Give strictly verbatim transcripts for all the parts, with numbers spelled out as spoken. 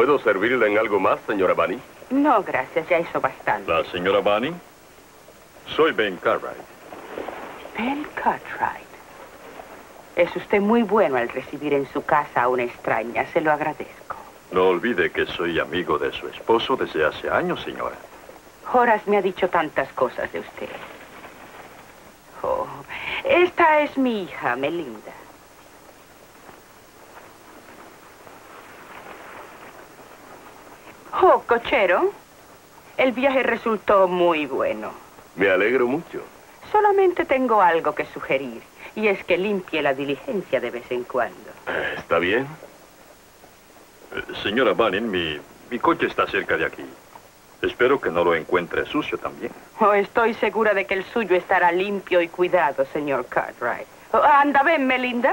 ¿Puedo servirle en algo más, señora Bunny? No, gracias, ya hizo bastante. ¿La señora Bunny? Soy Ben Cartwright. Ben Cartwright. Es usted muy bueno al recibir en su casa a una extraña, se lo agradezco. No olvide que soy amigo de su esposo desde hace años, señora. Horace me ha dicho tantas cosas de usted. Oh, esta es mi hija, Melinda. Oh, cochero, el viaje resultó muy bueno. Me alegro mucho. Solamente tengo algo que sugerir, y es que limpie la diligencia de vez en cuando. Eh, ¿Está bien? Eh, señora Bunny, mi, mi coche está cerca de aquí. Espero que no lo encuentre sucio también. Oh, estoy segura de que el suyo estará limpio y cuidado, señor Cartwright. Oh, anda, ven, Melinda.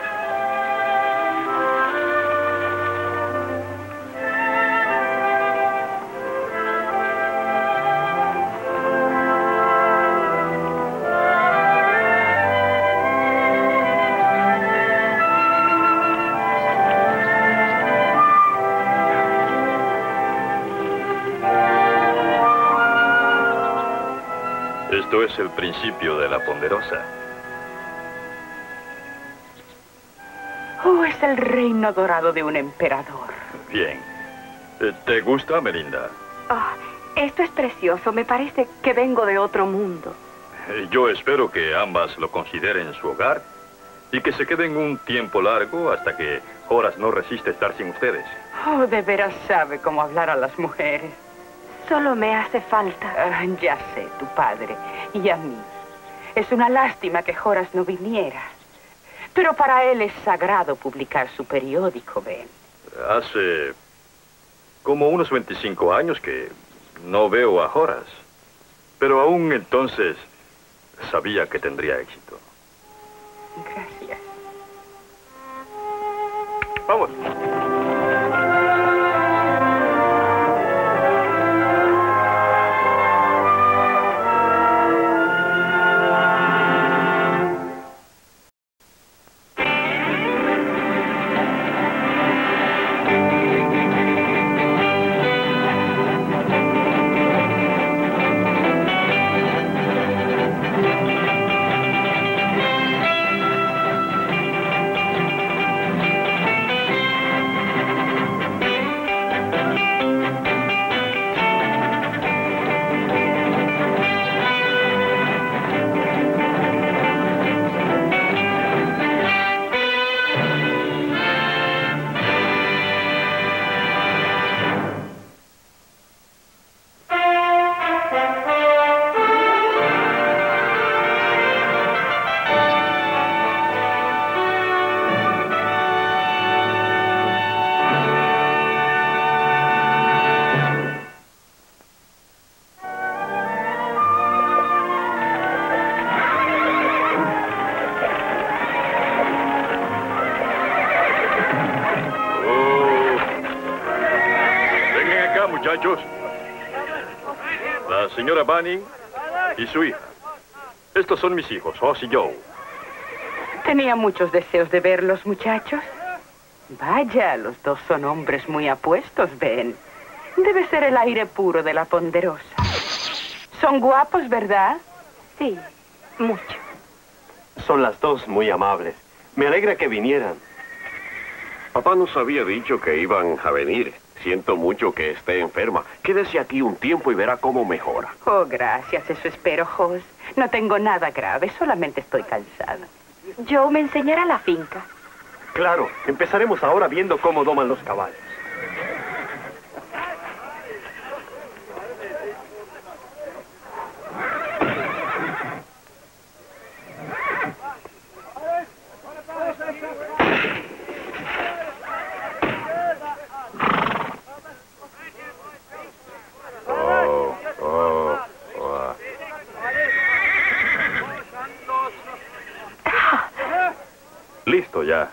Esto es el principio de la Ponderosa. Oh, es el reino dorado de un emperador. Bien. Eh, ¿Te gusta, Melinda? Oh, esto es precioso. Me parece que vengo de otro mundo. Eh, Yo espero que ambas lo consideren su hogar y que se queden un tiempo largo hasta que Horace no resiste estar sin ustedes. Oh, de veras sabe cómo hablar a las mujeres. Solo me hace falta. Ah, ya sé, tu padre y a mí. Es una lástima que Horace no viniera. Pero para él es sagrado publicar su periódico, Ben. Hace como unos veinticinco años que no veo a Horace. Pero aún entonces sabía que tendría éxito. Gracias. Vamos. Muchachos, la señora Bunny y su hija. Estos son mis hijos, Hoss y Joe. Tenía muchos deseos de verlos, muchachos. Vaya, los dos son hombres muy apuestos, Ben. Debe ser el aire puro de la Ponderosa. Son guapos, ¿verdad? Sí, mucho. Son las dos muy amables. Me alegra que vinieran. Papá nos había dicho que iban a venir. Siento mucho que esté enferma. Quédese aquí un tiempo y verá cómo mejora. Oh, gracias, eso espero, Hoss. No tengo nada grave, solamente estoy cansada. Joe me enseñará la finca. Claro, empezaremos ahora viendo cómo doman los caballos. Listo ya.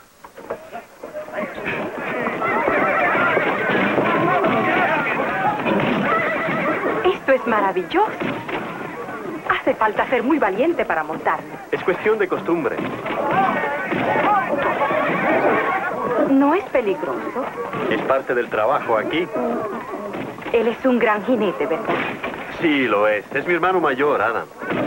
Esto es maravilloso. Hace falta ser muy valiente para montarlo. Es cuestión de costumbre. No es peligroso. Es parte del trabajo aquí. Él es un gran jinete, ¿verdad? Sí, lo es. Es mi hermano mayor, Adam.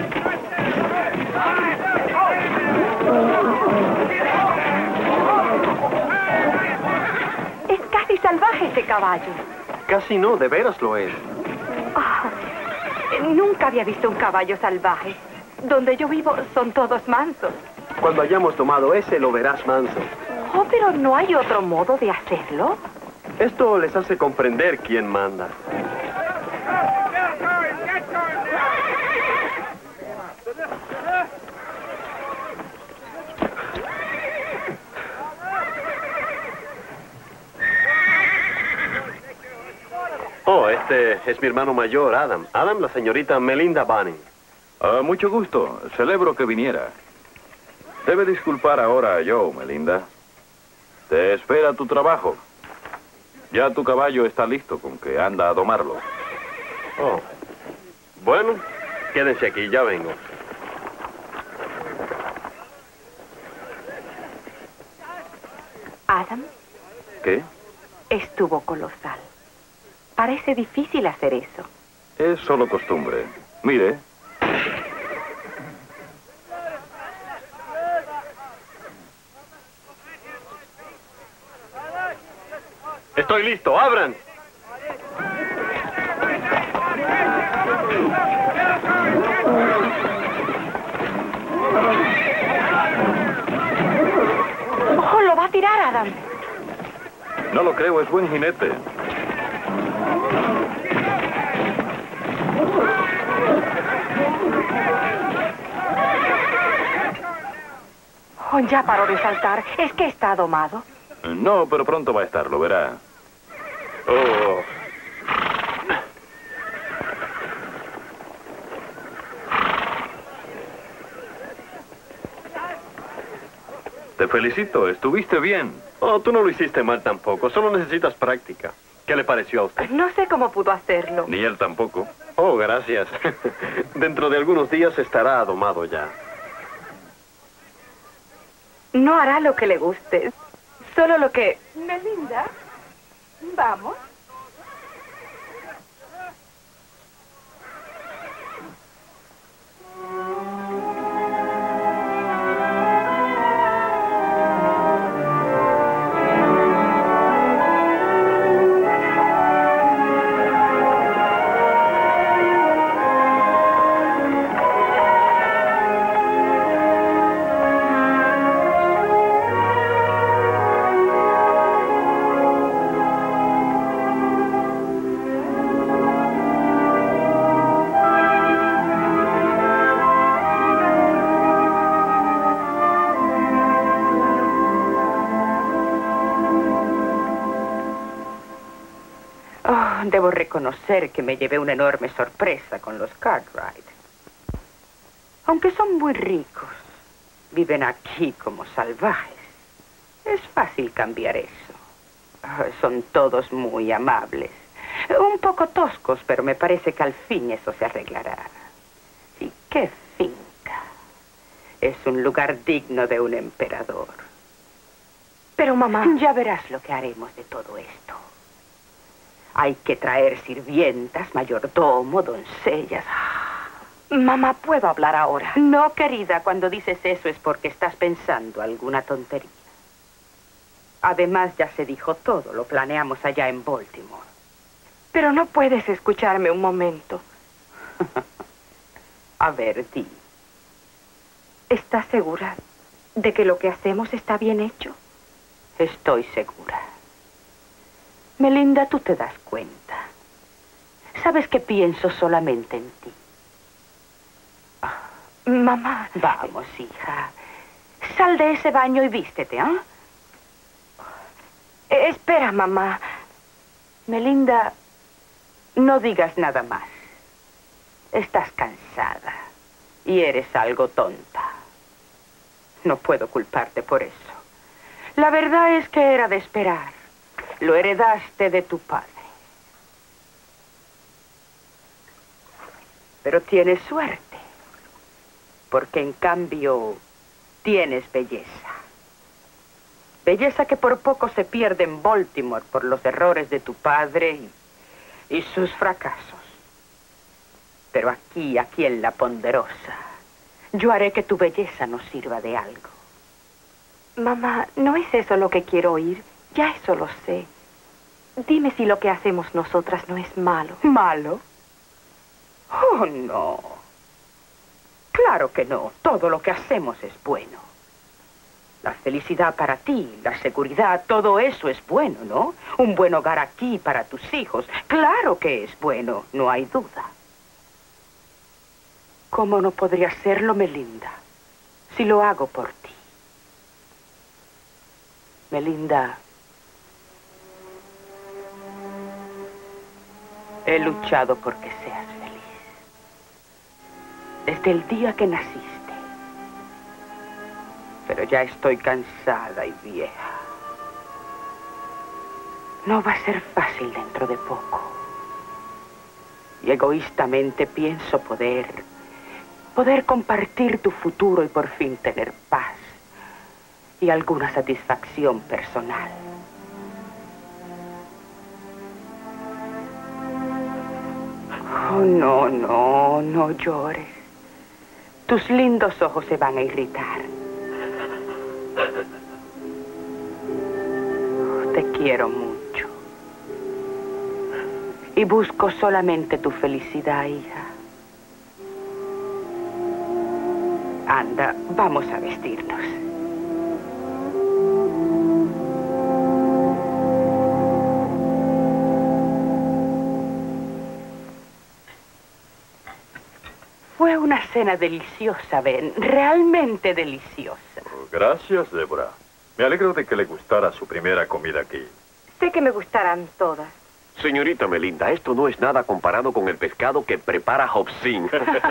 Es casi salvaje ese caballo. Casi no, de veras lo es. Ah, nunca había visto un caballo salvaje. Donde yo vivo son todos mansos. Cuando hayamos tomado ese, lo verás manso. Oh, pero ¿no hay otro modo de hacerlo? Esto les hace comprender quién manda. Oh, este es mi hermano mayor, Adam. Adam, la señorita Melinda Bunning. Ah, mucho gusto. Celebro que viniera. Debe disculpar ahora a Joe, Melinda. Te espera tu trabajo. Ya tu caballo está listo, con que anda a domarlo. Oh. Bueno, quédense aquí, ya vengo. Adam, ¿Qué? estuvo colosal. Parece difícil hacer eso. Es solo costumbre. Mire. Estoy listo, abran. ¡Oh, lo va a tirar, Adam! No lo creo, es buen jinete. Oh, ya paró de saltar. ¿Es que está domado? No, pero pronto va a estar, lo verá. Oh. Te felicito, estuviste bien. Oh, tú no lo hiciste mal tampoco, solo necesitas práctica. ¿Qué le pareció a usted? No sé cómo pudo hacerlo. Ni él tampoco. Oh, gracias. Dentro de algunos días estará domado ya. No hará lo que le guste, solo lo que... Melinda, vamos. Debo reconocer que me llevé una enorme sorpresa con los Cartwright. Aunque son muy ricos, viven aquí como salvajes. Es fácil cambiar eso. Ah, son todos muy amables. Un poco toscos, pero me parece que al fin eso se arreglará. Y qué finca. Es un lugar digno de un emperador. Pero, mamá... Ya verás lo que haremos de todo esto. Hay que traer sirvientas, mayordomo, doncellas. Mamá, ¿puedo hablar ahora? No, querida, cuando dices eso es porque estás pensando alguna tontería. Además, ya se dijo todo, lo planeamos allá en Baltimore. Pero no puedes escucharme un momento. A ver, di. ¿Estás segura de que lo que hacemos está bien hecho? Estoy segura. Melinda, tú te das cuenta. Sabes que pienso solamente en ti. Mamá... Vamos, hija. Sal de ese baño y vístete, ¿ah? ¿eh? Espera, mamá. Melinda, no digas nada más. Estás cansada y eres algo tonta. No puedo culparte por eso. La verdad es que era de esperar. Lo heredaste de tu padre. Pero tienes suerte. Porque en cambio, tienes belleza. Belleza que por poco se pierde en Baltimore por los errores de tu padre y, y sus fracasos. Pero aquí, aquí en La Ponderosa, yo haré que tu belleza nos sirva de algo. Mamá, no es eso lo que quiero oír. Ya eso lo sé. Dime si lo que hacemos nosotras no es malo. ¿Malo? Oh, no. Claro que no. Todo lo que hacemos es bueno. La felicidad para ti, la seguridad, todo eso es bueno, ¿no? Un buen hogar aquí para tus hijos. Claro que es bueno, no hay duda. ¿Cómo no podría serlo, Melinda, si lo hago por ti? Melinda, he luchado porque seas feliz. Desde el día que naciste. Pero ya estoy cansada y vieja. No va a ser fácil dentro de poco. Y egoístamente pienso poder... poder compartir tu futuro y por fin tener paz y alguna satisfacción personal. Oh, no, no, no llores. Tus lindos ojos se van a irritar. Te quiero mucho. Y busco solamente tu felicidad, hija. Anda, vamos a vestirnos. Fue una cena deliciosa, Ben. Realmente deliciosa. Gracias, Deborah. Me alegro de que le gustara su primera comida aquí. Sé que me gustarán todas. Señorita Melinda, esto no es nada comparado con el pescado que prepara Hobson.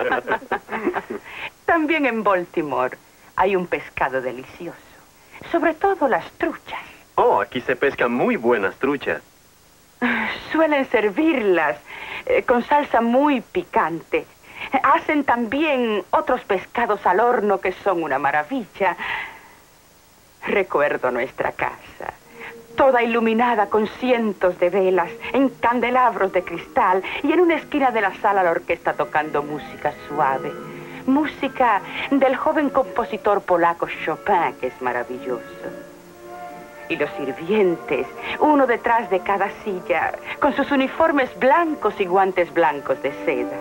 También en Baltimore hay un pescado delicioso. Sobre todo las truchas. Oh, aquí se pescan muy buenas truchas. Suelen servirlas eh, con salsa muy picante. Hacen también otros pescados al horno que son una maravilla. Recuerdo nuestra casa, toda iluminada con cientos de velas, en candelabros de cristal, y en una esquina de la sala la orquesta tocando música suave. Música del joven compositor polaco Chopin, que es maravilloso. Y los sirvientes, uno detrás de cada silla, con sus uniformes blancos y guantes blancos de seda.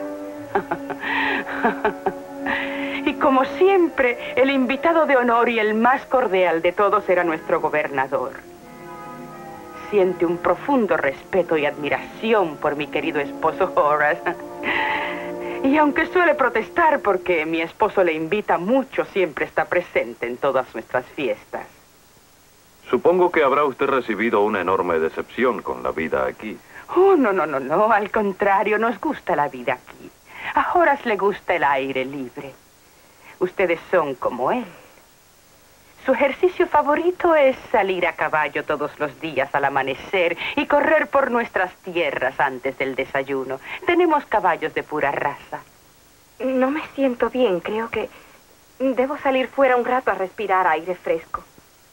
Y como siempre, el invitado de honor y el más cordial de todos era nuestro gobernador. Siente un profundo respeto y admiración por mi querido esposo Horace. Y aunque suele protestar porque mi esposo le invita mucho, siempre está presente en todas nuestras fiestas. Supongo que habrá usted recibido una enorme decepción con la vida aquí. Oh, no, no, no, no. Al contrario, nos gusta la vida aquí. A Horace le gusta el aire libre. Ustedes son como él. Su ejercicio favorito es salir a caballo todos los días al amanecer y correr por nuestras tierras antes del desayuno. Tenemos caballos de pura raza. No me siento bien. Creo que debo salir fuera un rato a respirar aire fresco.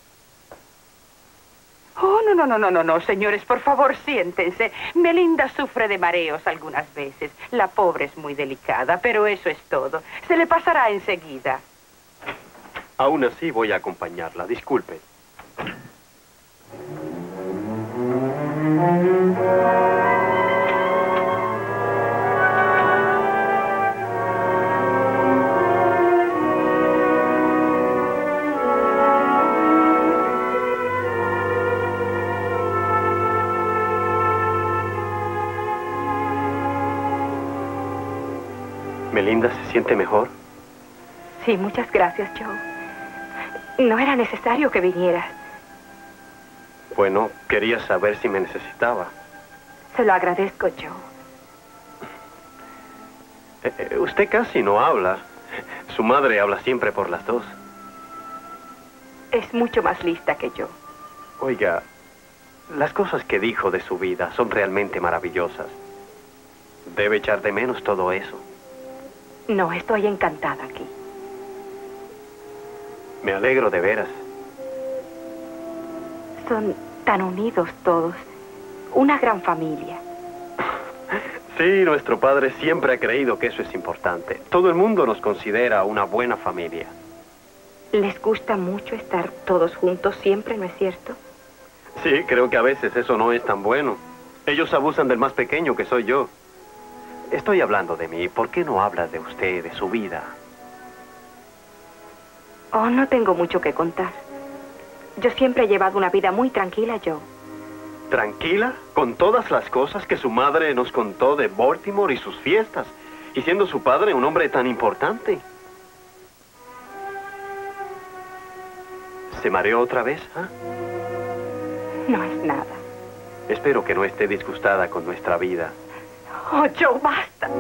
Oh, no, no, no, no, no, no, señores, por favor, siéntense. Melinda sufre de mareos algunas veces. La pobre es muy delicada, pero eso es todo. Se le pasará enseguida. Aún así voy a acompañarla. Disculpe. ¿Melinda se siente mejor? Sí, muchas gracias, Joe. No era necesario que vinieras. Bueno, quería saber si me necesitaba. Se lo agradezco, Joe. Eh, eh, usted casi no habla. Su madre habla siempre por las dos. Es mucho más lista que yo. Oiga, las cosas que dijo de su vida son realmente maravillosas. Debe echar de menos todo eso. No, estoy encantada aquí. Me alegro de veras. son tan unidos todos. Una gran familia. Sí, nuestro padre siempre ha creído que eso es importante. Todo el mundo nos considera una buena familia. Les gusta mucho estar todos juntos siempre, ¿no es cierto? Sí, creo que a veces eso no es tan bueno. Ellos abusan del más pequeño, que soy yo. Estoy hablando de mí. ¿Por qué no hablas de usted, de su vida? Oh, no tengo mucho que contar. Yo siempre he llevado una vida muy tranquila, Joe. ¿Tranquila? Con todas las cosas que su madre nos contó de Baltimore y sus fiestas. Y siendo su padre un hombre tan importante. ¿Se mareó otra vez? ¿Ah? No es nada. Espero que no esté disgustada con nuestra vida. Oh, Joe, basta.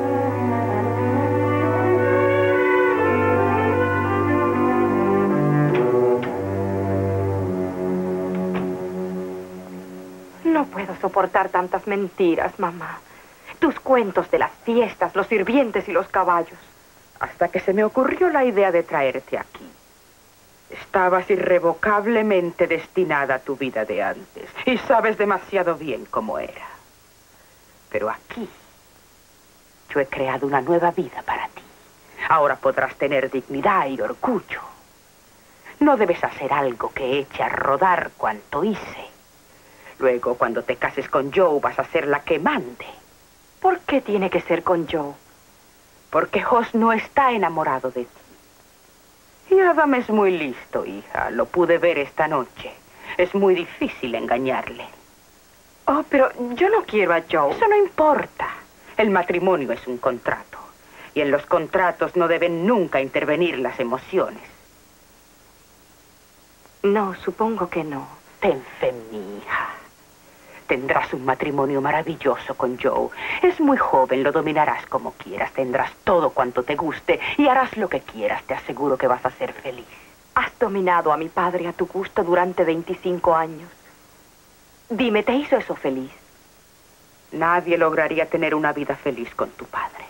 No puedo soportar tantas mentiras, mamá. Tus cuentos de las fiestas, los sirvientes y los caballos. Hasta que se me ocurrió la idea de traerte aquí. Estabas irrevocablemente destinada a tu vida de antes. Y sabes demasiado bien cómo era. Pero aquí, yo he creado una nueva vida para ti. Ahora podrás tener dignidad y orgullo. No debes hacer algo que eche a rodar cuanto hice. Luego, cuando te cases con Joe, vas a ser la que mande. ¿Por qué tiene que ser con Joe? Porque Hoss no está enamorado de ti. Y Adam es muy listo, hija. Lo pude ver esta noche. Es muy difícil engañarle. Oh, pero yo no quiero a Joe. Eso no importa. El matrimonio es un contrato. Y en los contratos no deben nunca intervenir las emociones. No, supongo que no. Ten fe en mi hija. Tendrás un matrimonio maravilloso con Joe. Es muy joven, lo dominarás como quieras. Tendrás todo cuanto te guste y harás lo que quieras. Te aseguro que vas a ser feliz. Has dominado a mi padre a tu gusto durante veinticinco años. Dime, ¿te hizo eso feliz? Nadie lograría tener una vida feliz con tu padre.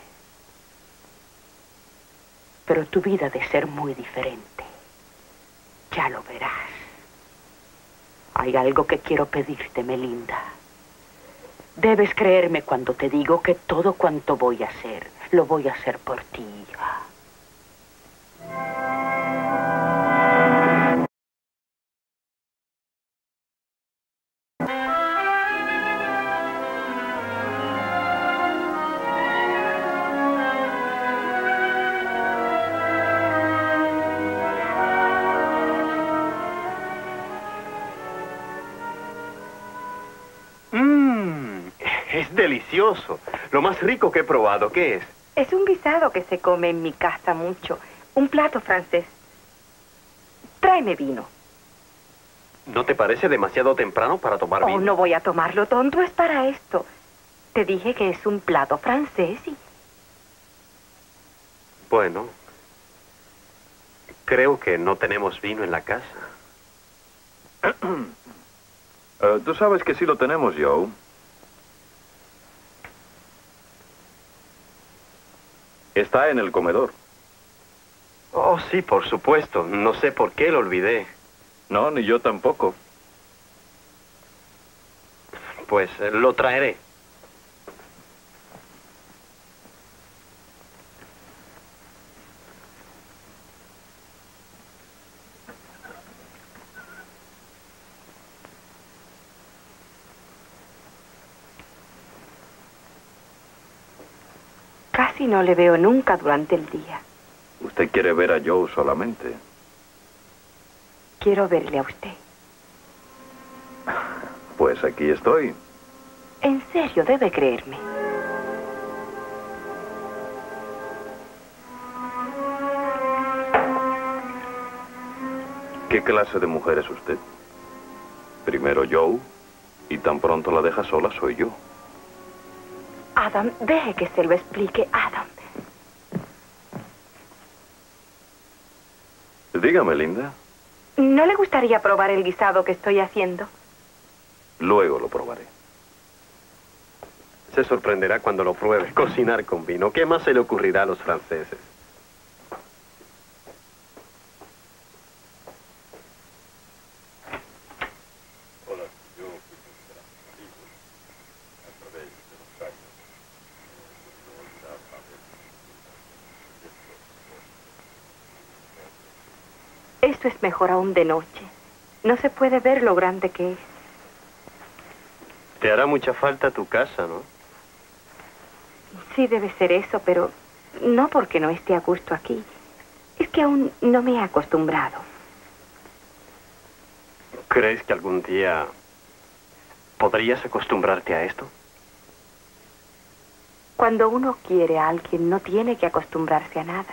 Pero tu vida ha de ser muy diferente. Ya lo verás. Hay algo que quiero pedirte, Melinda. Debes creerme cuando te digo que todo cuanto voy a hacer, lo voy a hacer por ti, hija. Es delicioso. Lo más rico que he probado. ¿Qué es? Es un guisado que se come en mi casa mucho. Un plato francés. Tráeme vino. ¿No te parece demasiado temprano para tomar vino? Oh, no voy a tomarlo, tonto. Es para esto. Te dije que es un plato francés y... Bueno. Creo que no tenemos vino en la casa. uh, Tú sabes que sí lo tenemos, Joe. Está en el comedor. Oh, sí, por supuesto. No sé por qué lo olvidé. No, ni yo tampoco. Pues eh, lo traeré. Casi no le veo nunca durante el día. Usted quiere ver a Joe solamente. Quiero verle a usted. Pues aquí estoy. En serio, debe creerme. ¿Qué clase de mujer es usted? Primero Joe, y tan pronto la deja sola soy yo. Adam, deje que se lo explique, Adam. Dígame, Linda. ¿No le gustaría probar el guisado que estoy haciendo? Luego lo probaré. Se sorprenderá cuando lo pruebe. Cocinar con vino. ¿Qué más se le ocurrirá a los franceses? eso es mejor aún de noche. No se puede ver lo grande que es. Te hará mucha falta tu casa, ¿no? Sí, debe ser eso, pero no porque no esté a gusto aquí. Es que aún no me he acostumbrado. ¿Crees que algún día podrías acostumbrarte a esto? Cuando uno quiere a alguien, no tiene que acostumbrarse a nada.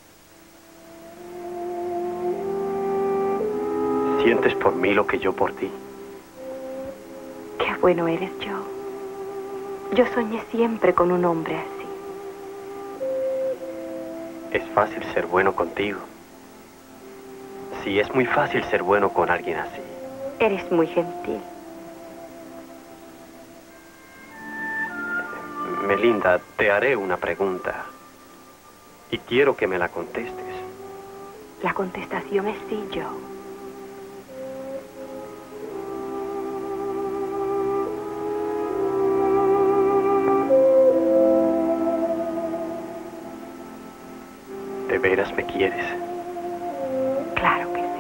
¿Sientes por mí lo que yo por ti? Qué bueno eres, Joe. Yo soñé siempre con un hombre así. Es fácil ser bueno contigo. Sí, es muy fácil ser bueno con alguien así. Eres muy gentil. Melinda, te haré una pregunta. Y quiero que me la contestes. La contestación es sí, Joe. ¿De veras me quieres? Claro que sí.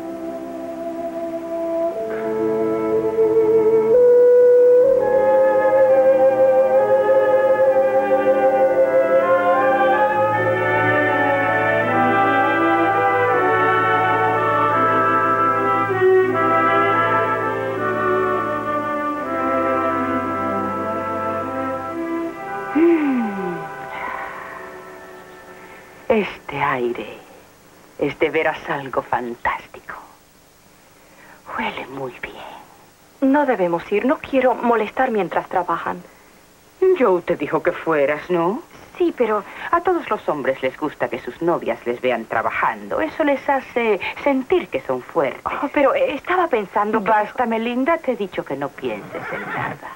Este aire es de veras algo fantástico. Huele muy bien. No debemos ir. No quiero molestar mientras trabajan. Joe te dijo que fueras, ¿no? Sí, pero A todos los hombres les gusta que sus novias les vean trabajando. Eso les hace sentir que son fuertes. oh, pero estaba pensando que... Basta, Melinda, te he dicho que no pienses en nada.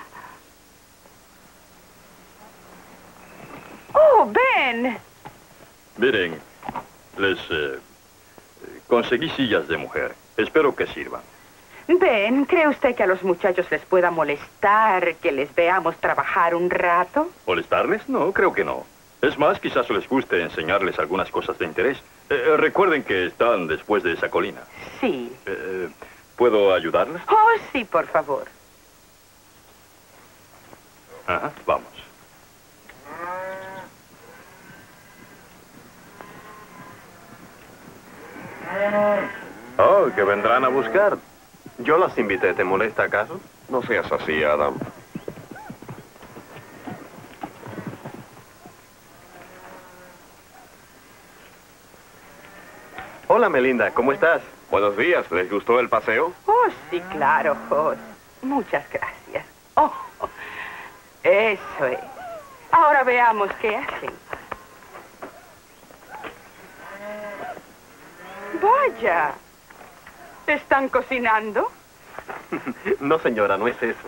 ¡Oh, Ben! Miren, les eh, conseguí sillas de mujer. Espero que sirvan. Ben, ¿cree usted que a los muchachos les pueda molestar que les veamos trabajar un rato? ¿Molestarles? No, creo que no. Es más, quizás les guste enseñarles algunas cosas de interés. Eh, recuerden que están después de esa colina. Sí. Eh, ¿Puedo ayudarles? Oh, sí, por favor. Ajá, vamos. Oh, que vendrán a buscar. Yo las invité, ¿te molesta acaso? No seas así, Adam. Hola, Melinda, ¿cómo estás? Buenos días, ¿les gustó el paseo? Oh, sí, claro, Jos. Muchas gracias. Oh, eso es. Ahora veamos qué hacen. Vaya. ¿Están cocinando? No, señora, no es eso.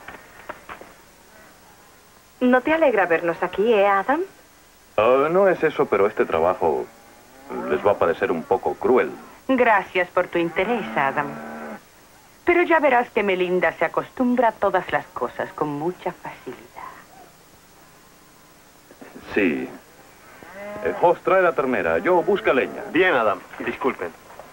¿No te alegra vernos aquí, eh, Adam? Oh, no es eso, pero este trabajo les va a parecer un poco cruel. Gracias por tu interés, Adam. Pero ya verás que Melinda se acostumbra a todas las cosas con mucha facilidad. Sí. Eh, Jos, trae la ternera. Yo, busca leña. Bien, Adam, disculpen.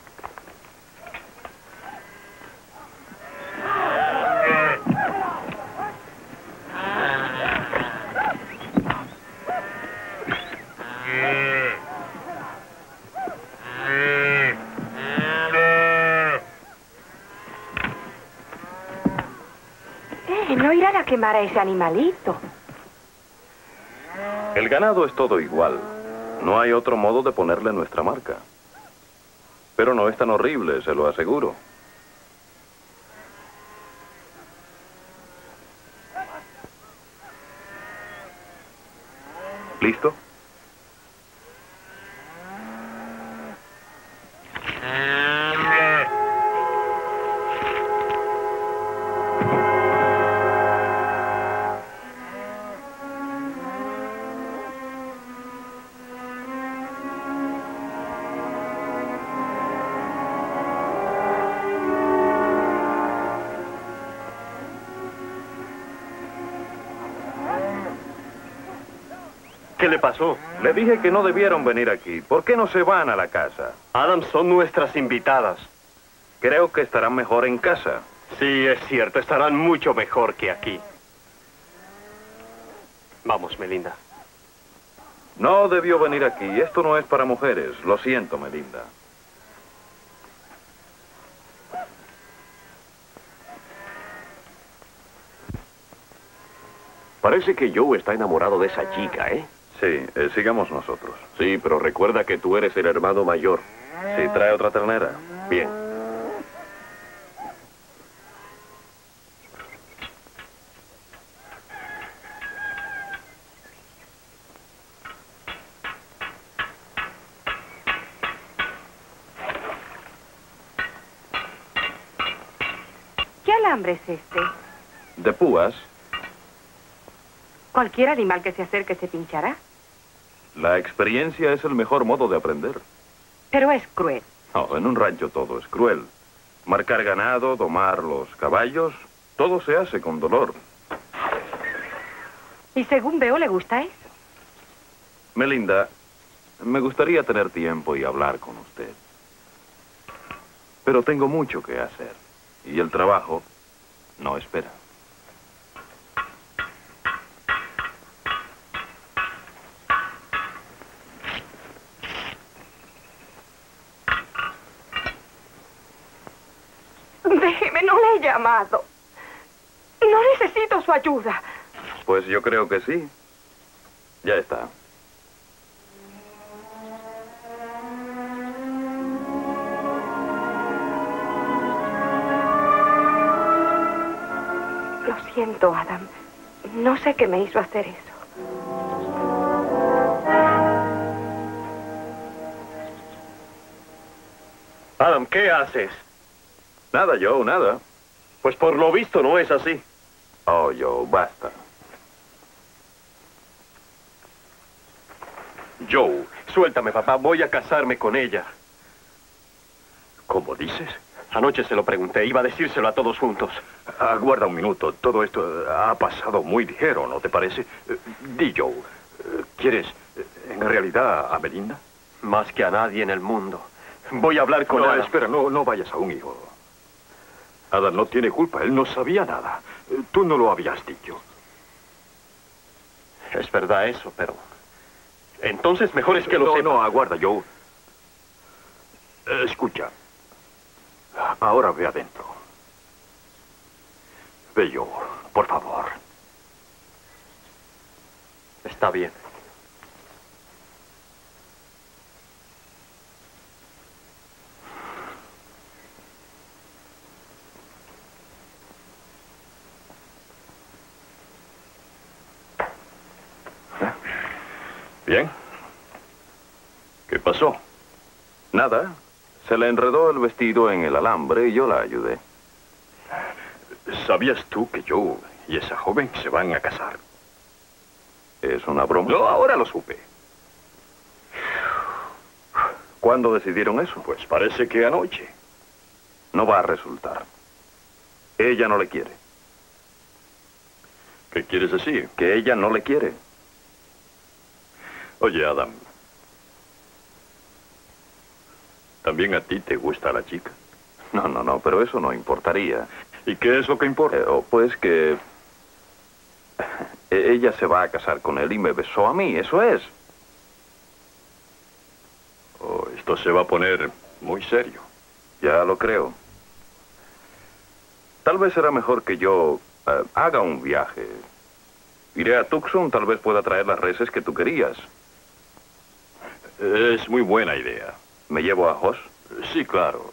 Eh, no irán a quemar a ese animalito. El ganado es todo igual. No hay otro modo de ponerle nuestra marca. Pero no es tan horrible, se lo aseguro. ¿Listo? ¿Qué le pasó? Le dije que no debieron venir aquí. ¿Por qué no se van a la casa? Adam, son nuestras invitadas. Creo que estarán mejor en casa. Sí, es cierto, estarán mucho mejor que aquí. Vamos, Melinda. No debió venir aquí. Esto no es para mujeres. Lo siento, Melinda. Parece que Joe está enamorado de esa chica, ¿eh? Sí, eh, sigamos nosotros. Sí, pero recuerda que tú eres el hermano mayor. Sí, trae otra ternera. Bien. ¿Qué alambre es este? De púas. Cualquier animal que se acerque se pinchará. La experiencia es el mejor modo de aprender. Pero es cruel. No, en un rancho todo es cruel. Marcar ganado, domar los caballos, todo se hace con dolor. Y según veo, ¿le gusta eso? Melinda, me gustaría tener tiempo y hablar con usted. Pero tengo mucho que hacer. Y el trabajo no espera. Déjeme, no le he llamado. No necesito su ayuda. Pues yo creo que sí. Ya está. Lo siento, Adam. No sé qué me hizo hacer eso. Adam, ¿qué haces? Nada, Joe, nada. Pues por lo visto no es así. Oh, Joe, basta. Joe, suéltame, papá. Voy a casarme con ella. ¿Cómo dices? Anoche se lo pregunté. Iba a decírselo a todos juntos. Aguarda un minuto. Todo esto ha pasado muy ligero, ¿no te parece? Eh, Di, Joe, eh, ¿quieres eh, en realidad a Melinda? Más que a nadie en el mundo. Voy a hablar con No, Adam. espera, no, no vayas aún, hijo. Adam no tiene culpa. Él no sabía nada. Eh, Tú no lo habías dicho. Es verdad eso, pero... Entonces mejor es que lo no, sepa. No, aguarda, Joe. Eh, Escucha. Ahora ve adentro. Ve, Joe, por favor. Está bien. ¿Bien? ¿Qué pasó? Nada. Se le enredó el vestido en el alambre y yo la ayudé. ¿Sabías tú que yo y esa joven se van a casar? ¿Es una broma? No, ahora lo supe. ¿Cuándo decidieron eso? Pues parece que anoche. No va a resultar. Ella no le quiere. ¿Qué quieres decir? Que ella no le quiere. Oye, Adam. ¿También a ti te gusta la chica? No, no, no, pero eso no importaría. ¿Y qué es lo que importa? Eh, oh, pues que... e- ella se va a casar con él y me besó a mí, eso es. Oh, esto se va a poner muy serio. Ya lo creo. Tal vez será mejor que yo eh, haga un viaje. Iré a Tucson, tal vez pueda traer las reses que tú querías. Es muy buena idea. ¿Me llevo a Hoss? Sí, claro.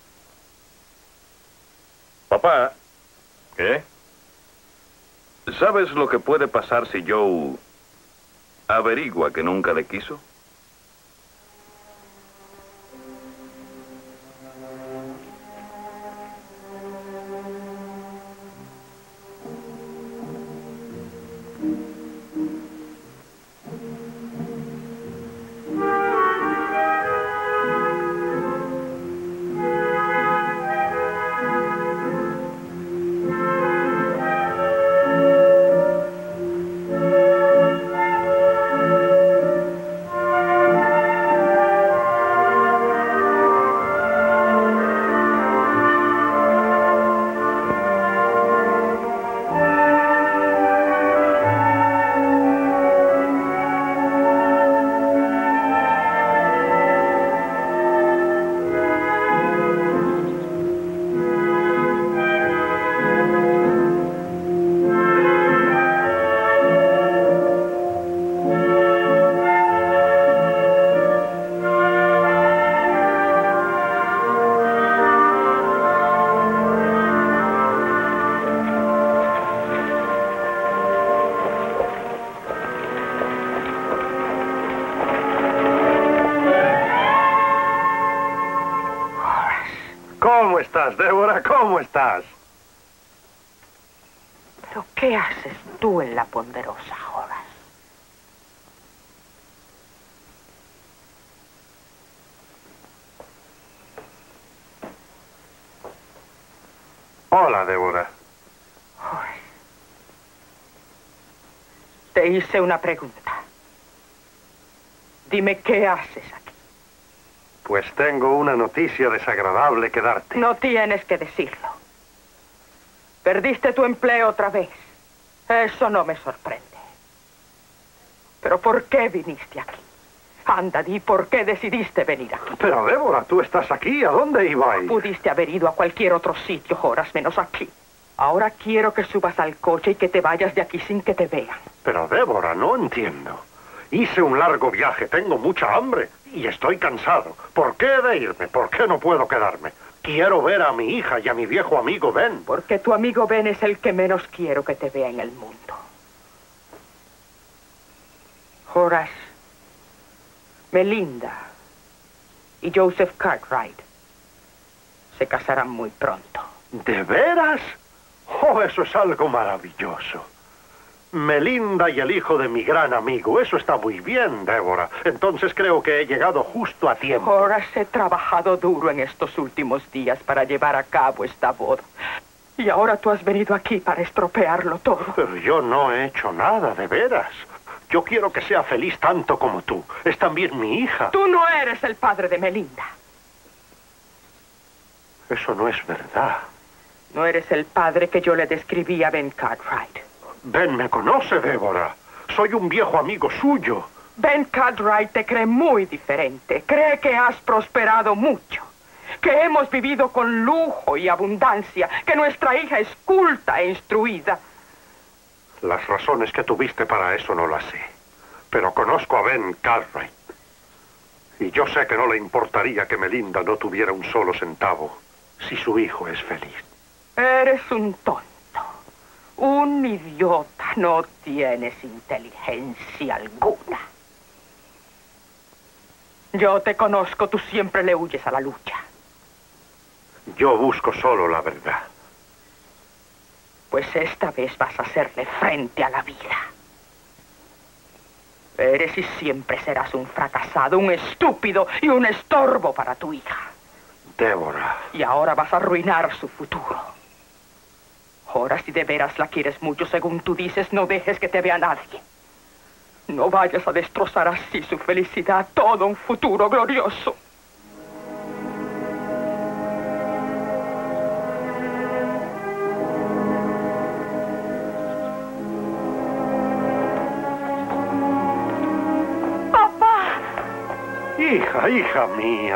Papá, ¿Qué? ¿sabes lo que puede pasar si Joe averigua que nunca le quiso? estás, Débora? ¿Cómo estás? ¿Pero qué haces tú en la Ponderosa, Horace? Hola, Débora. Horace, te hice una pregunta. Dime, ¿qué haces aquí? Pues tengo una noticia desagradable que darte. No tienes que decirlo. Perdiste tu empleo otra vez. Eso no me sorprende. ¿Pero por qué viniste aquí? Anda, di, ¿por qué decidiste venir aquí? Pero, Débora, tú estás aquí. ¿A dónde ibais? Pudiste haber ido a cualquier otro sitio, Horace, menos aquí. Ahora quiero que subas al coche y que te vayas de aquí sin que te vean. Pero, Débora, no entiendo. Hice un largo viaje, tengo mucha hambre y estoy cansado. ¿Por qué he de irme? ¿Por qué no puedo quedarme? Quiero ver a mi hija y a mi viejo amigo Ben. Porque tu amigo Ben es el que menos quiero que te vea en el mundo. Horace, Melinda y Joseph Cartwright se casarán muy pronto. ¿De veras? Oh, eso es algo maravilloso. Melinda y el hijo de mi gran amigo. Eso está muy bien, Débora. Entonces creo que he llegado justo a tiempo. Horace, he trabajado duro en estos últimos días para llevar a cabo esta boda. Y ahora tú has venido aquí para estropearlo todo. Pero yo no he hecho nada, de veras. Yo quiero que sea feliz tanto como tú. Es también mi hija. Tú no eres el padre de Melinda. Eso no es verdad. No eres el padre que yo le describí a Ben Cartwright. Ben me conoce, Débora. Soy un viejo amigo suyo. Ben Cartwright te cree muy diferente. Cree que has prosperado mucho. Que hemos vivido con lujo y abundancia. Que nuestra hija es culta e instruida. Las razones que tuviste para eso no las sé. Pero conozco a Ben Cartwright. Y yo sé que no le importaría que Melinda no tuviera un solo centavo si su hijo es feliz. Eres un tonto. Un idiota. No tienes inteligencia alguna. Yo te conozco. Tú siempre le huyes a la lucha. Yo busco solo la verdad. Pues esta vez vas a hacerle frente a la vida. Eres y siempre serás un fracasado, un estúpido y un estorbo para tu hija. Débora. Y ahora vas a arruinar su futuro. Ahora, si de veras la quieres mucho, según tú dices, no dejes que te vea nadie. No vayas a destrozar así su felicidad, todo un futuro glorioso. Hija, hija mía.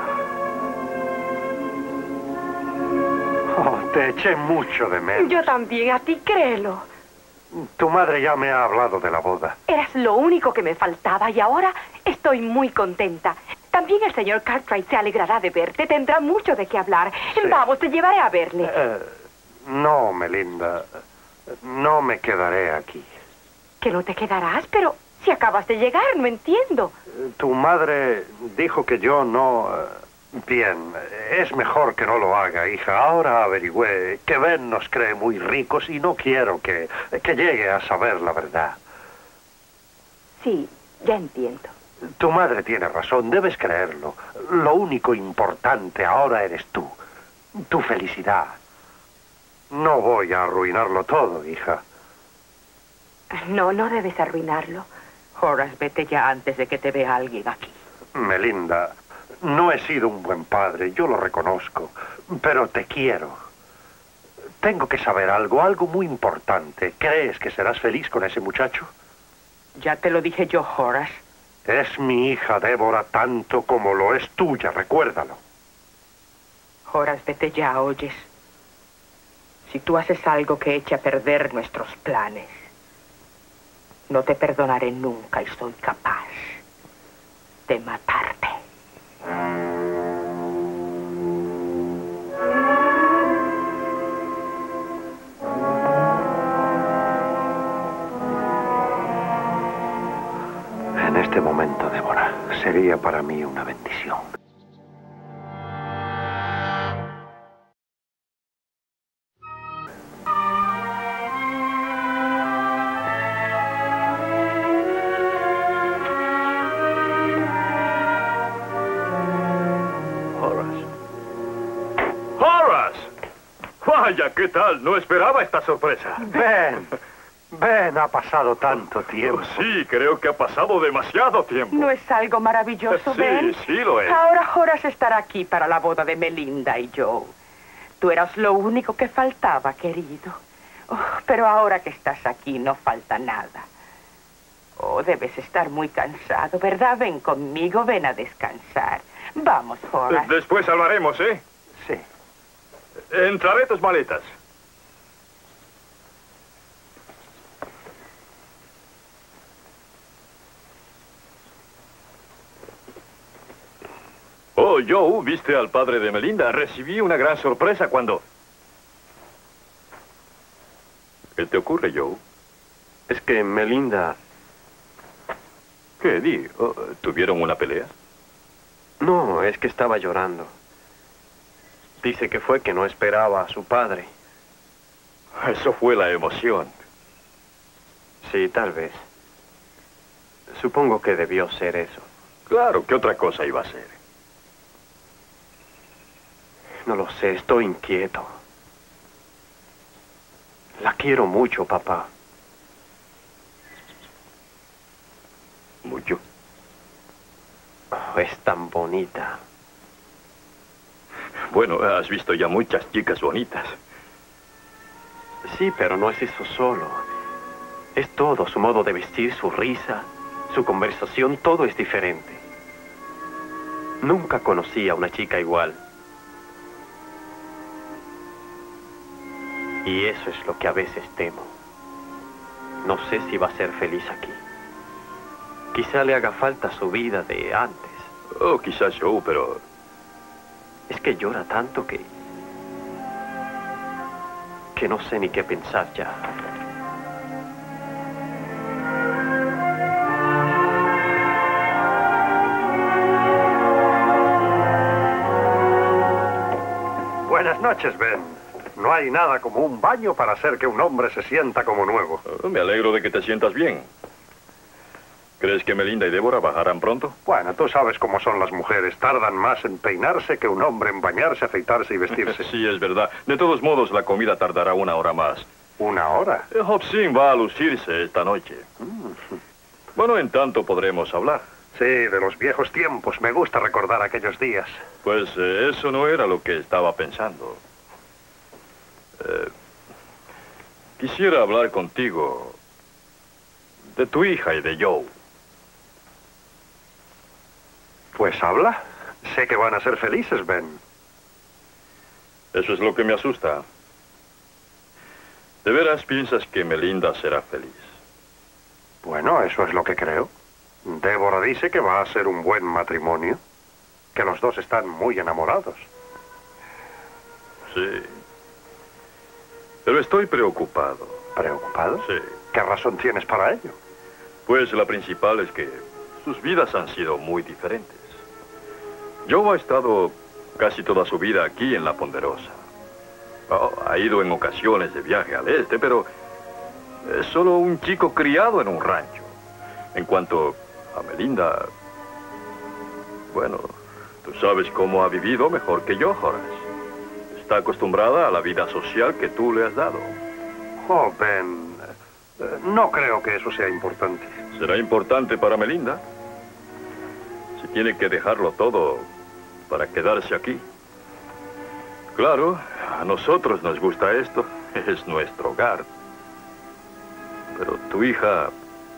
Oh, te eché mucho de menos. Yo también, a ti créelo. Tu madre ya me ha hablado de la boda. Eras lo único que me faltaba y ahora estoy muy contenta. También el señor Cartwright se alegrará de verte. Tendrá mucho de qué hablar. Sí. Vamos, te llevaré a verle. Eh, no, Melinda. No me quedaré aquí. ¿Que no te quedarás? Pero si acabas de llegar, no entiendo. Tu madre dijo que yo no... Bien, es mejor que no lo haga, hija. Ahora averigüé que Ben nos cree muy ricos y no quiero que, que llegue a saber la verdad. Sí, ya entiendo. Tu madre tiene razón, debes creerlo. Lo único importante ahora eres tú. Tu felicidad. No voy a arruinarlo todo, hija. No, no debes arruinarlo. Horace, vete ya antes de que te vea alguien aquí. Melinda, no he sido un buen padre, yo lo reconozco, pero te quiero. Tengo que saber algo, algo muy importante. ¿Crees que serás feliz con ese muchacho? Ya te lo dije yo, Horace. Es mi hija, Débora, tanto como lo es tuya, recuérdalo. Horace, vete ya, ¿oyes? Si tú haces algo que eche a perder nuestros planes, no te perdonaré nunca y soy capaz de matarte. En este momento, Débora, sería para mí una bendición. Vaya, ¿qué tal? No esperaba esta sorpresa. Ben, Ben, ha pasado tanto tiempo. Sí, creo que ha pasado demasiado tiempo. ¿No es algo maravilloso, Sí, Ben? sí lo es. Ahora Horace estará aquí para la boda de Melinda y Joe. Tú eras lo único que faltaba, querido. Oh, pero ahora que estás aquí no falta nada. Oh, debes estar muy cansado, ¿verdad? Ven conmigo, ven a descansar. Vamos, Horace. Después hablaremos, ¿eh? Sí. Entraré tus maletas. Oh, Joe, ¿viste al padre de Melinda? Recibí una gran sorpresa cuando... ¿Qué te ocurre, Joe? Es que Melinda... ¿Qué, di? Oh, ¿tuvieron una pelea? No, es que estaba llorando. Dice que fue que no esperaba a su padre. Eso fue la emoción. Sí, tal vez. Supongo que debió ser eso. Claro, ¿qué otra cosa iba a ser? No lo sé, estoy inquieto. La quiero mucho, papá. Mucho. Oh, es tan bonita. Bueno, has visto ya muchas chicas bonitas. Sí, pero no es eso solo. Es todo, su modo de vestir, su risa, su conversación, todo es diferente. Nunca conocí a una chica igual. Y eso es lo que a veces temo. No sé si va a ser feliz aquí. Quizá le haga falta su vida de antes. Oh, quizás Joe, pero... Es que llora tanto que... que no sé ni qué pensar ya. Buenas noches, Ben. No hay nada como un baño para hacer que un hombre se sienta como nuevo. Oh, me alegro de que te sientas bien. ¿Crees que Melinda y Débora bajarán pronto? Bueno, tú sabes cómo son las mujeres. Tardan más en peinarse que un hombre en bañarse, afeitarse y vestirse. Sí, es verdad. De todos modos, la comida tardará una hora más. ¿Una hora? Eh, Hobson va a lucirse esta noche. Mm. Bueno, en tanto podremos hablar. Sí, de los viejos tiempos. Me gusta recordar aquellos días. Pues eh, eso no era lo que estaba pensando. Eh, quisiera hablar contigo de tu hija y de Joe. Pues habla. Sé que van a ser felices, Ben. Eso es lo que me asusta. ¿De veras piensas que Melinda será feliz? Bueno, eso es lo que creo. Débora dice que va a ser un buen matrimonio. Que los dos están muy enamorados. Sí. Pero estoy preocupado. ¿Preocupado? Sí. ¿Qué razón tienes para ello? Pues la principal es que sus vidas han sido muy diferentes. Joe ha estado casi toda su vida aquí en La Ponderosa. Oh, ha ido en ocasiones de viaje al este, pero es solo un chico criado en un rancho. En cuanto a Melinda, bueno, tú sabes cómo ha vivido mejor que yo, Horace. Está acostumbrada a la vida social que tú le has dado. Oh, Ben, eh, no creo que eso sea importante. ¿Será importante para Melinda? Si tiene que dejarlo todo para quedarse aquí. Claro, a nosotros nos gusta esto. Es nuestro hogar. Pero tu hija...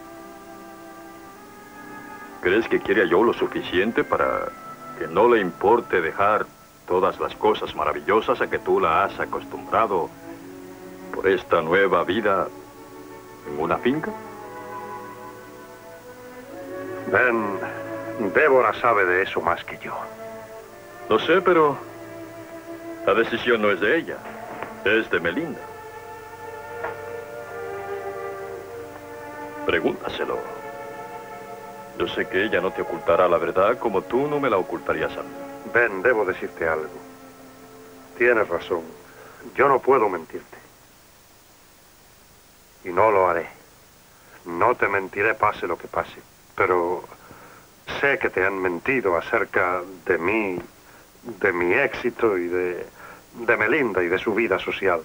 ¿Crees que quiere a Joe lo suficiente para que no le importe dejar todas las cosas maravillosas a que tú la has acostumbrado por esta nueva vida en una finca? Ben, Débora sabe de eso más que yo. No sé, pero la decisión no es de ella, es de Melinda. Pregúntaselo. Yo sé que ella no te ocultará la verdad como tú no me la ocultarías a mí. Ben, debo decirte algo. Tienes razón. Yo no puedo mentirte. Y no lo haré. No te mentiré pase lo que pase. Pero sé que te han mentido acerca de mí, de mi éxito y de de Melinda y de su vida social.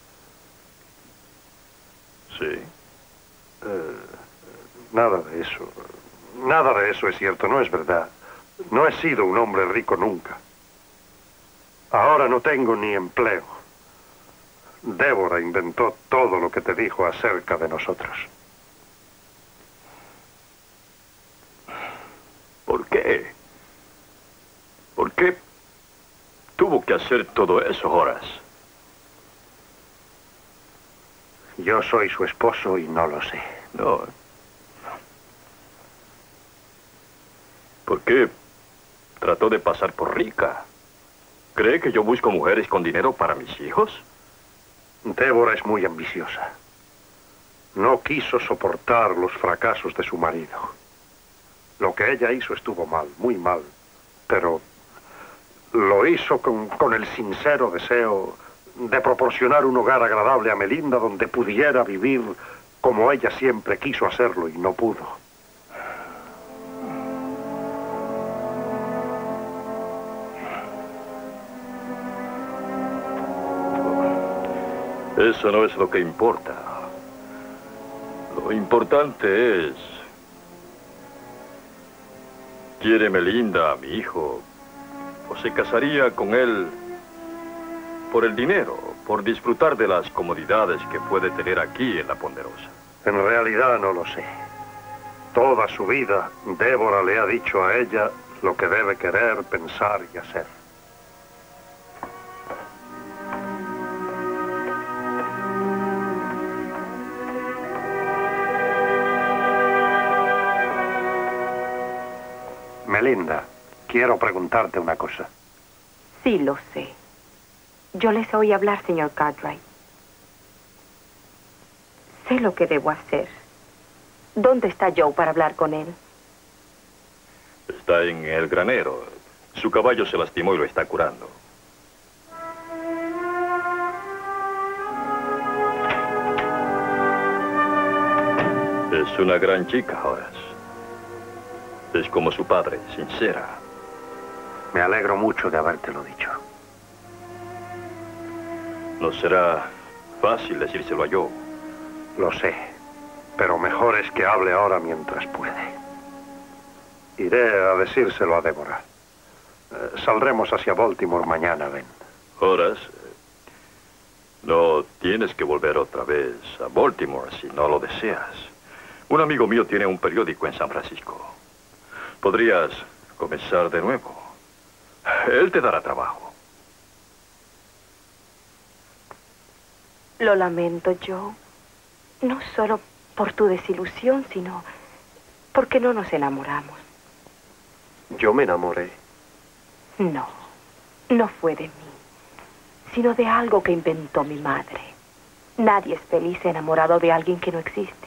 Sí. Eh, nada de eso. Nada de eso es cierto, no es verdad. No he sido un hombre rico nunca. Ahora no tengo ni empleo. Débora inventó todo lo que te dijo acerca de nosotros. ¿Por qué? ¿Por qué tuvo que hacer todo eso, Horace? Yo soy su esposo y no lo sé. No. ¿Por qué trató de pasar por rica? ¿Cree que yo busco mujeres con dinero para mis hijos? Débora es muy ambiciosa. No quiso soportar los fracasos de su marido. Lo que ella hizo estuvo mal, muy mal. Pero lo hizo con, con el sincero deseo de proporcionar un hogar agradable a Melinda donde pudiera vivir como ella siempre quiso hacerlo y no pudo. Eso no es lo que importa. Lo importante es... ¿Quiere Melinda a mi hijo? ¿O se casaría con él por el dinero, por disfrutar de las comodidades que puede tener aquí en la Ponderosa? En realidad no lo sé. Toda su vida, Débora le ha dicho a ella lo que debe querer, pensar y hacer. Melinda, quiero preguntarte una cosa. Sí, lo sé. Yo les oí hablar, señor Cartwright. Sé lo que debo hacer. ¿Dónde está Joe para hablar con él? Está en el granero. Su caballo se lastimó y lo está curando. Es una gran chica, Horace. Es como su padre, sincera. Me alegro mucho de habértelo dicho. No será fácil decírselo a Joe. Lo sé, pero mejor es que hable ahora mientras puede. Iré a decírselo a Débora. Eh, saldremos hacia Baltimore mañana, Ben. Horace, no tienes que volver otra vez a Baltimore si no lo deseas. Un amigo mío tiene un periódico en San Francisco. Podrías comenzar de nuevo. Él te dará trabajo. Lo lamento, Joe. No solo por tu desilusión, sino porque no nos enamoramos. Yo me enamoré. No, no fue de mí, sino de algo que inventó mi madre. Nadie es feliz enamorado de alguien que no existe.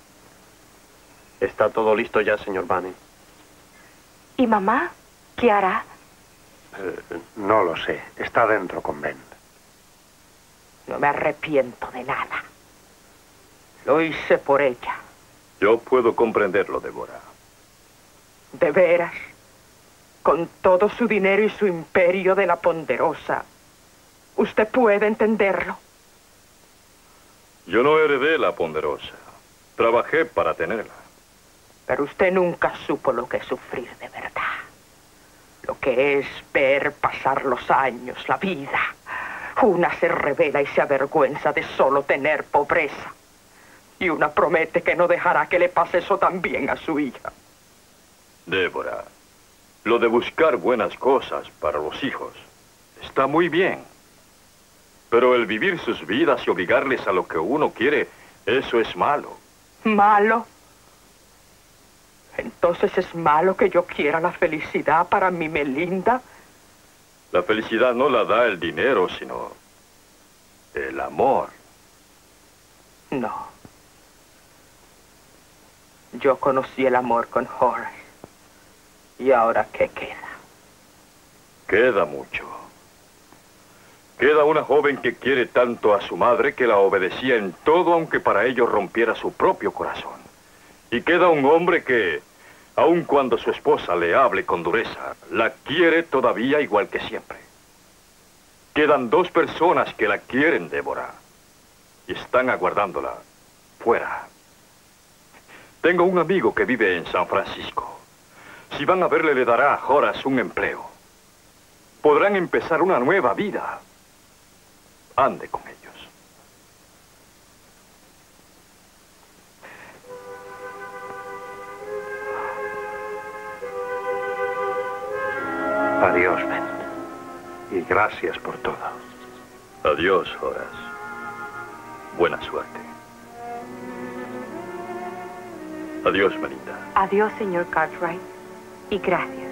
Está todo listo ya, señor Bunny. ¿Y mamá? ¿Qué hará? Eh, no lo sé. Está dentro con Ben. No me arrepiento de nada. Lo hice por ella. Yo puedo comprenderlo, Débora. ¿De veras? Con todo su dinero y su imperio de la Ponderosa, ¿usted puede entenderlo? Yo no heredé la Ponderosa. Trabajé para tenerla. Pero usted nunca supo lo que es sufrir de verdad. Lo que es ver pasar los años, la vida. Una se revela y se avergüenza de solo tener pobreza. Y una promete que no dejará que le pase eso también a su hija. Débora, lo de buscar buenas cosas para los hijos está muy bien. Pero el vivir sus vidas y obligarles a lo que uno quiere, eso es malo. ¿Malo? Entonces es malo que yo quiera la felicidad para mi Melinda. La felicidad no la da el dinero, sino el amor. No. Yo conocí el amor con Horace. ¿Y ahora qué queda? Queda mucho. Queda una joven que quiere tanto a su madre que la obedecía en todo, aunque para ello rompiera su propio corazón. Y queda un hombre que, aun cuando su esposa le hable con dureza, la quiere todavía igual que siempre. Quedan dos personas que la quieren devorar. Y están aguardándola fuera. Tengo un amigo que vive en San Francisco. Si van a verle, le dará a Horace un empleo. Podrán empezar una nueva vida. Ande con ellos. Adiós, Ben. Y gracias por todo. Adiós, Horace. Buena suerte. Adiós, Melinda. Adiós, señor Cartwright. Y gracias.